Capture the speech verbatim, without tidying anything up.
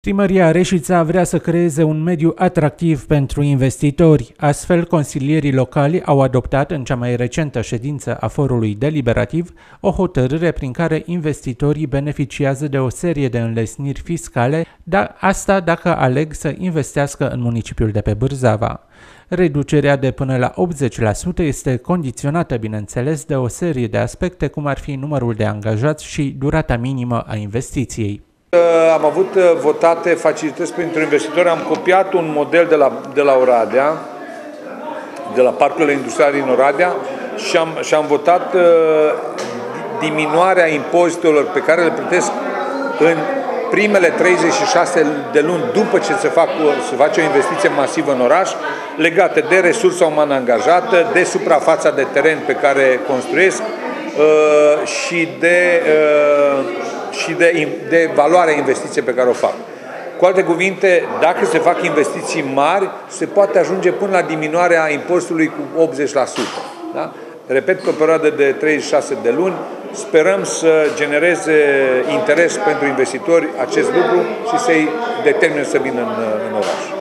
Primăria Reșița vrea să creeze un mediu atractiv pentru investitori. Astfel, consilierii locali au adoptat în cea mai recentă ședință a Forului Deliberativ o hotărâre prin care investitorii beneficiază de o serie de înlesniri fiscale, dar asta dacă aleg să investească în municipiul de pe Bârzava. Reducerea de până la optzeci la sută este condiționată, bineînțeles, de o serie de aspecte, cum ar fi numărul de angajați și durata minimă a investiției. Am avut votate facilități pentru investitori, am copiat un model de la, de la Oradea, de la parcurile industriale din Oradea și am, și am votat uh, diminuarea impozitelor pe care le plătesc în primele treizeci și șase de luni după ce se, fac, se face o investiție masivă în oraș, legate de resursa umană angajată, de suprafața de teren pe care construiesc uh, și de... Uh, și de, de valoarea investiției pe care o fac. Cu alte cuvinte, dacă se fac investiții mari, se poate ajunge până la diminuarea impozitului cu optzeci la sută. Da? Repet, pe o perioadă de treizeci și șase de luni, sperăm să genereze interes pentru investitori acest lucru și să-i determine să vină în, în oraș.